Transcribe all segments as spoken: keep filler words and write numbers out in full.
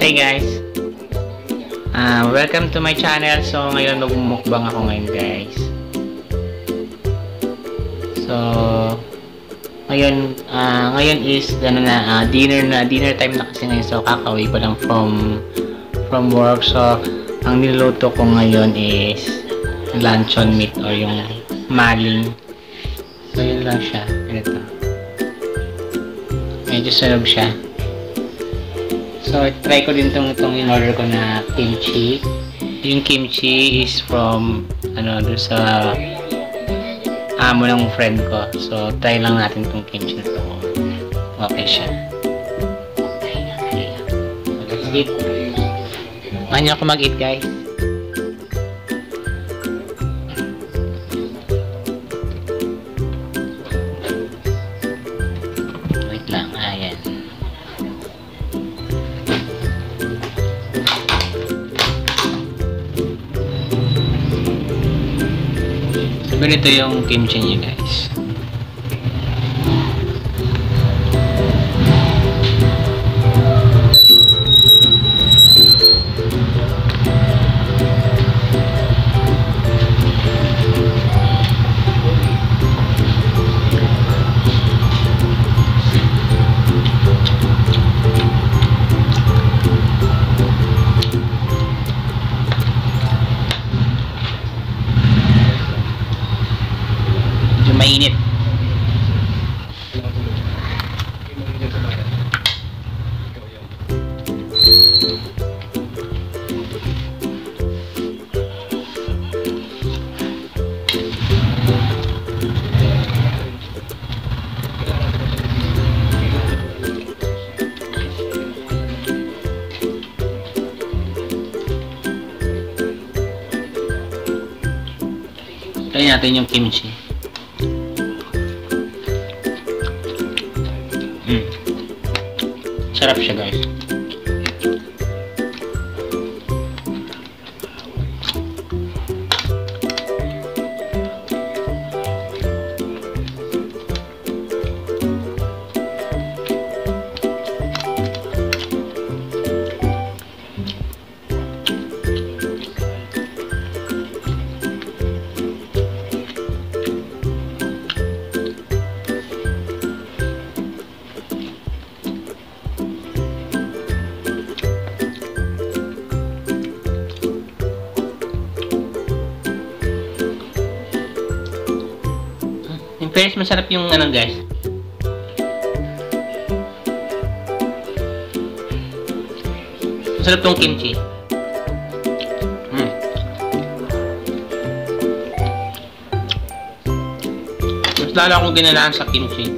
Hey guys, uh, welcome to my channel. So ngayon magmumukbang ako ngayon guys. So ngayon uh, ngayon is ano na uh, dinner na dinner time na kasi ngayon. So kakauwi ko lang from from work. So ang niluto ko ngayon is luncheon meat or yung maling. So yun lang siya. Ito. Medyo sunog siya. So, try ko din itong, itong in-order ko na kimchi. Yung kimchi is from, ano, doon sa amo ng friend ko. So, try lang natin itong kimchi na ito. Okay siya. So, let's eat. Mahan niyo ako mag-eat, guys. Wait lang, ayan. Ganito yung kimchi niya guys. Mainit. Try natin yung kimchi. Mm. Sarap siya guys. Pero masarap yung ano guys. Masarap tong kimchi. Mm. Mas lalo akong ginalaan sa kimchi.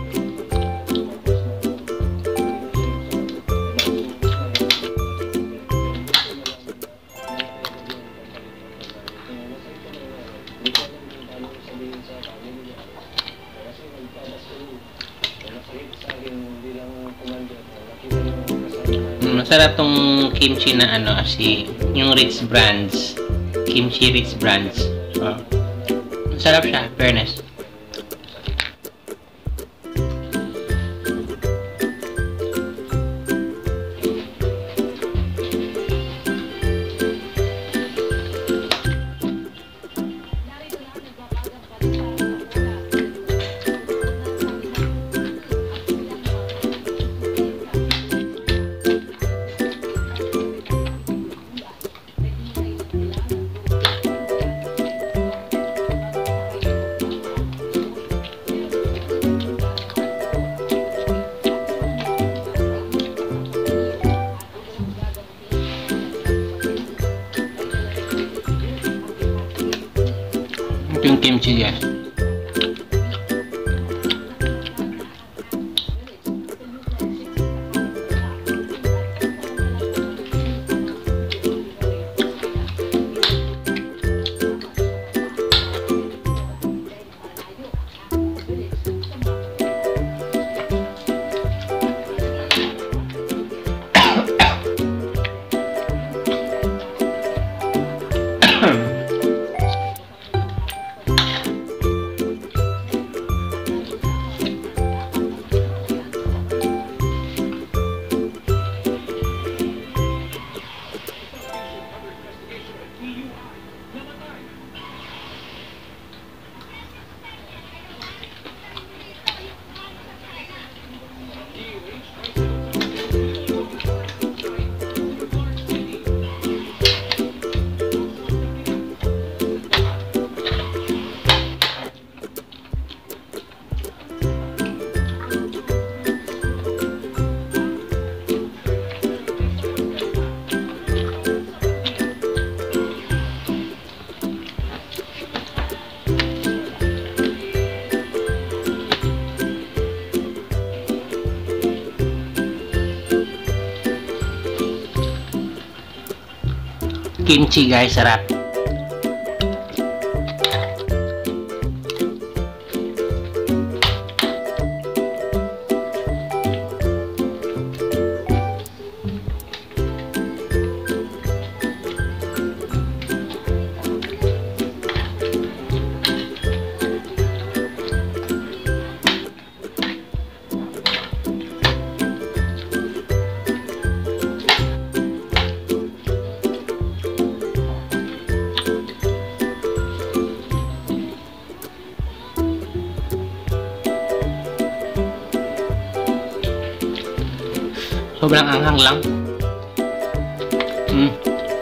Masarap tong kimchi na ano kasi yung Ritz Brands, kimchi Ritz Brands. So, masarap siya, fairness. Ito yung kimchi guys. kimchi guys, sarap. Sobrang anghang lang. Mm.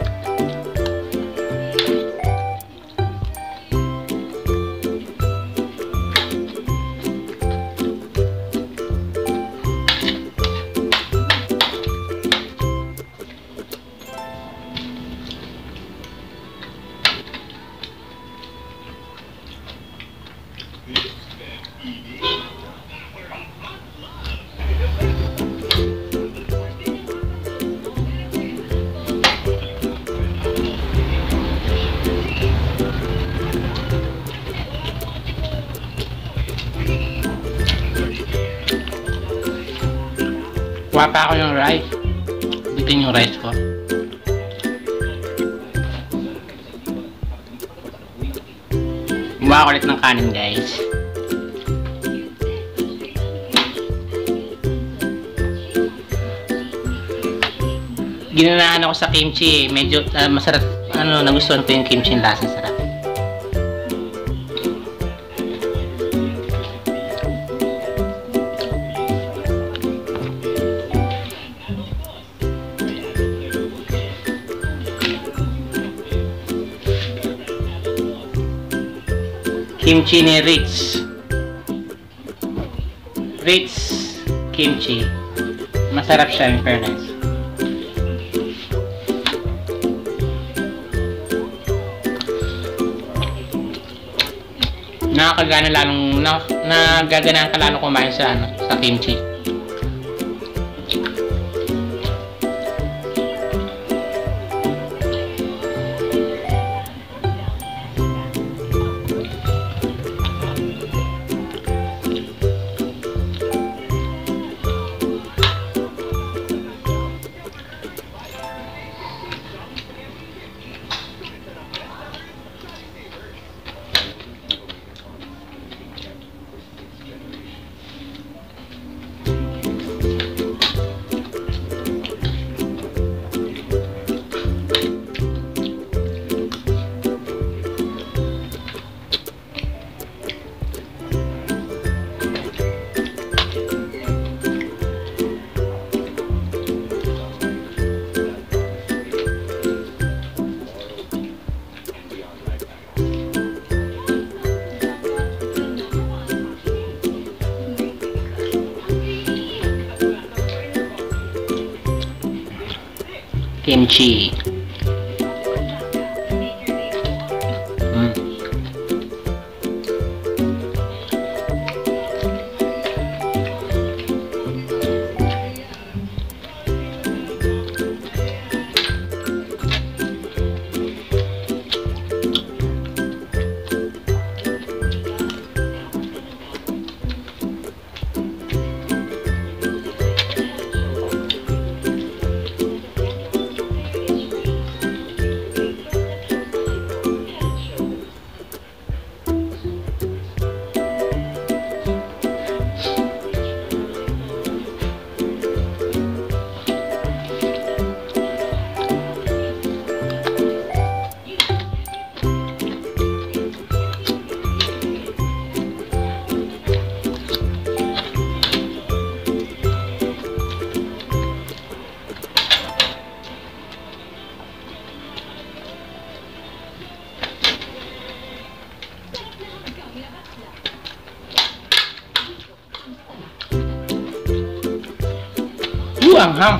Kuha pa ako yung rice. Bitin yung rice ko. Gumawa ko ulit ng kanin guys. Ginanaan ako sa kimchi. Medyo uh, masarap. Ano, nagustuhan ko yung kimchi, yung lasa, sarap. Kimchi ni Ritz. Ritz kimchi. Masarap siya, in fairness. Nakakagana lalong na, nagaganahan ka lalong kumain sa ano, sa kimchi. Kimchi. Mm. Uh, anghang.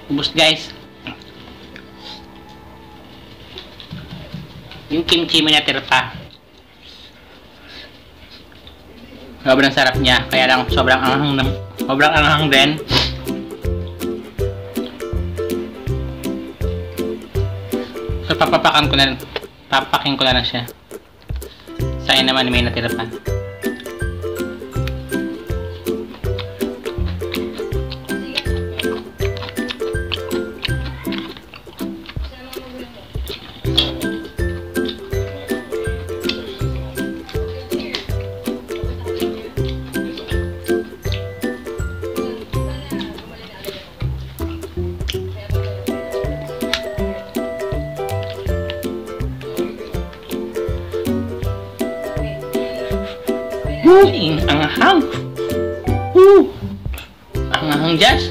Ubus guys. Yung kimchi mo natira pa. Sobrang sarap niya. Kaya lang sobrang anghang. Sobrang anghang din. So papapakan ko na. Papakin ko na lang siya. Sayang naman may natira pa. Uy, ang ahang. Uh, ang ahang Jazz.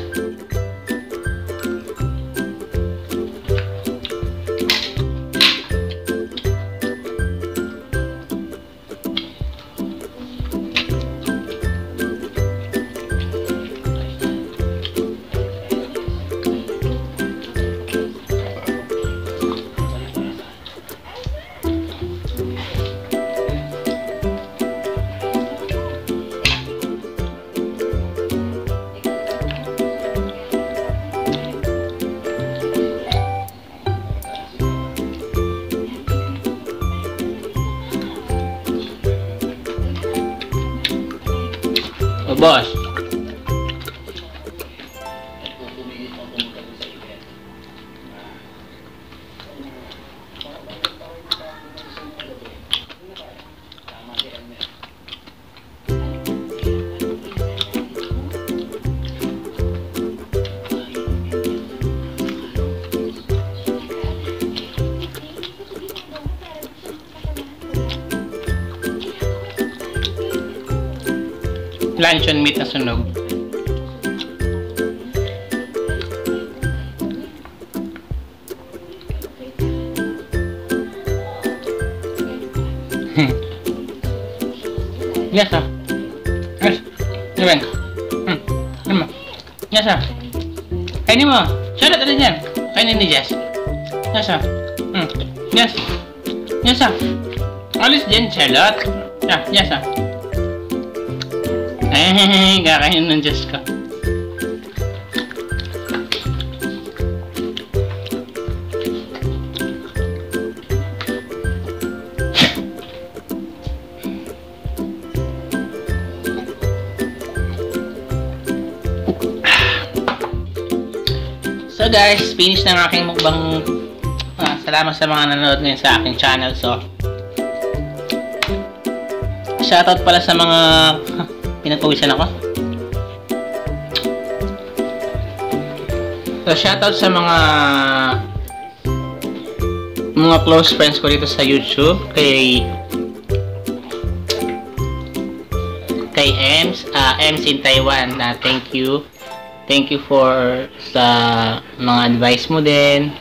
Oh, boss. Luncheon meat na sunog. Yes, sir. Yes. Yes, hmm. Ano mo? Yes, sir. Kainin mo. Charlotte, ano dyan? Kainin ni Jess. Yes, sir. Hmm. Yes. Yes, sir. Alis dyan, Charlotte. Yeah, yes, sir. Ay, kakain ng Diyos ko. So guys, finish na ng aking mukbang. Ah, salamat sa mga nanonood ngayon sa aking channel. So, shoutout pala sa mga pinagpawisan ako. So, shoutout sa mga mga close friends ko dito sa YouTube. Kay kay Ems, uh, Ems in Taiwan. Na uh, thank you. Thank you for sa mga advice mo din.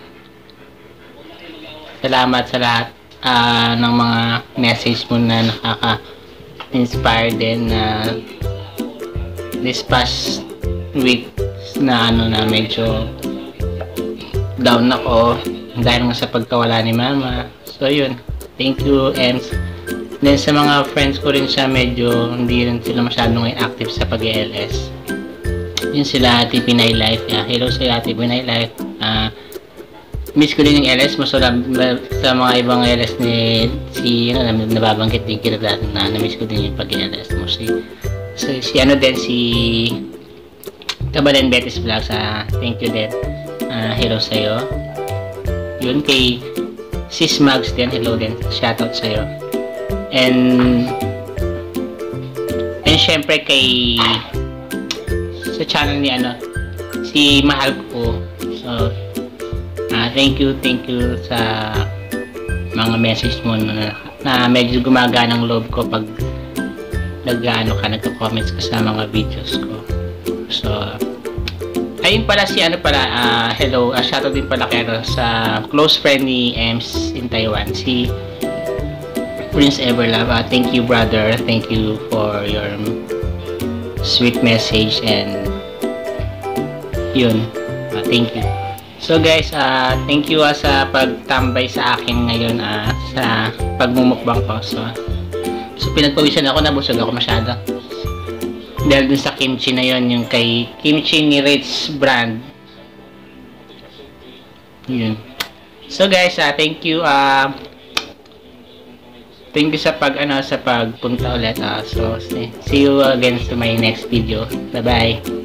Salamat sa lahat uh, ng mga message mo na nakaka inspired din na uh, this past week na ano na medyo down ako dahil nga sa pagkawala ni mama. So yun, thank you. And then sa mga friends ko rin siya, medyo hindi rin sila masyadong active sa pag-L S. Yun sila Ate Pinay Life. Yeah, hello sa Ate Pinay Life. uh, miss ko din yung L S mo. So, sa mga ibang L S ni si, ano, nababanggit din kita dati na na-miss ko din yung pag-L S mo. Si, si, si ano din, si Kabalen Betis Vlogs. Uh, thank you din. Uh, hello sa'yo. Yun, kay Sis Mags din. Hello din. Shoutout sa'yo. And, and syempre kay sa channel ni ano, si Mahal ko. So, Uh, thank you, thank you sa mga message mo na, na medyo gumagana ang loob ko pag nag-ano ka, nagko-comments ka sa mga videos ko. So, ayun pala si ano pala, uh, hello, uh, shoutout din pala kayo sa close friend ni Ems in Taiwan, si Prince Everlove. Uh, thank you brother, thank you for your sweet message and yun. Uh, thank you. So guys, uh, thank you uh, sa pagtambay sa akin ngayon uh, sa pagmumukbang ko. So, so pinagpawisan ako, nabusog ako masyado. Dahil dun sa kimchi na yon, yung kay kimchi ni Rich brand. Yun. So guys, uh, thank you. Uh, thank you sa pag ano sa pagpunta ulit. Uh, so see you again to my next video. Bye bye.